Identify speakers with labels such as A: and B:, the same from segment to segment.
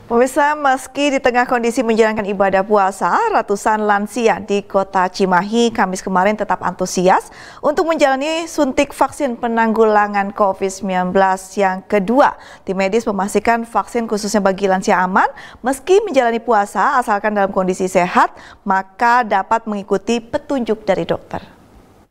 A: Pemirsa, meski di tengah kondisi menjalankan ibadah puasa, ratusan lansia di Kota Cimahi Kamis kemarin tetap antusias untuk menjalani suntik vaksin penanggulangan COVID-19 yang kedua. Tim medis memastikan vaksin khususnya bagi lansia aman, meski menjalani puasa asalkan dalam kondisi sehat, maka dapat mengikuti petunjuk dari dokter.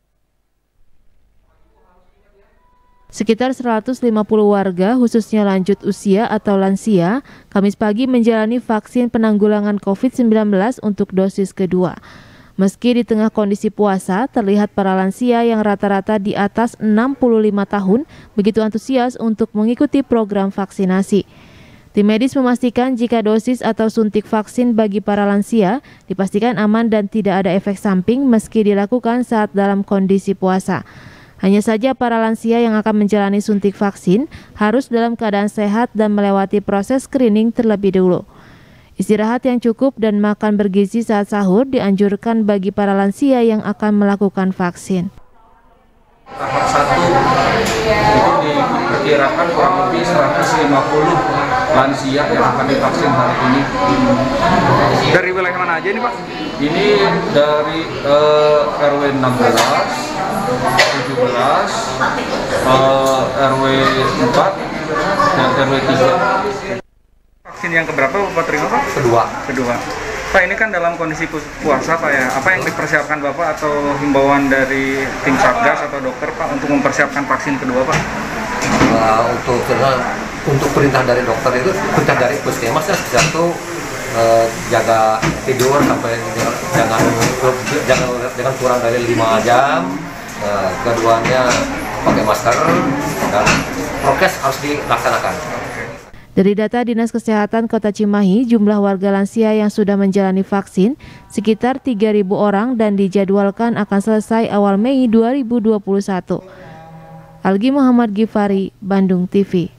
B: Sekitar 150 warga, khususnya lanjut usia atau lansia, Kamis pagi menjalani vaksin penanggulangan COVID-19 untuk dosis kedua. Meski di tengah kondisi puasa, terlihat para lansia yang rata-rata di atas 65 tahun begitu antusias untuk mengikuti program vaksinasi. Tim medis memastikan jika dosis atau suntik vaksin bagi para lansia dipastikan aman dan tidak ada efek samping meski dilakukan saat dalam kondisi puasa. Hanya saja para lansia yang akan menjalani suntik vaksin harus dalam keadaan sehat dan melewati proses screening terlebih dulu. Istirahat yang cukup dan makan bergizi saat sahur dianjurkan bagi para lansia yang akan melakukan vaksin.
C: Tahap 1 itu diperkirakan kurang lebih 150 lansia yang akan divaksin hari ini.
D: Dari wilayah mana aja ini, Pak?
C: Ini dari RW 16, 17, RW 4, dan RW 3.
D: Vaksin yang keberapa Bapak terima, Pak? Kedua. Pak, ini kan dalam kondisi puasa, Pak ya. Apa yang dipersiapkan Bapak atau himbauan dari tim Satgas atau dokter, Pak, untuk mempersiapkan vaksin kedua, Pak?
E: Untuk perintah dari dokter itu, perintah dari puskesmas ya, satu jaga tidur sampai jangan kurang dari 5 jam. Keduanya pakai masker dan prokes harus dilaksanakan.
B: Dari data Dinas Kesehatan Kota Cimahi, jumlah warga lansia yang sudah menjalani vaksin sekitar 3.000 orang dan dijadwalkan akan selesai awal Mei 2021. Algi Muhammad Gifari, Bandung TV.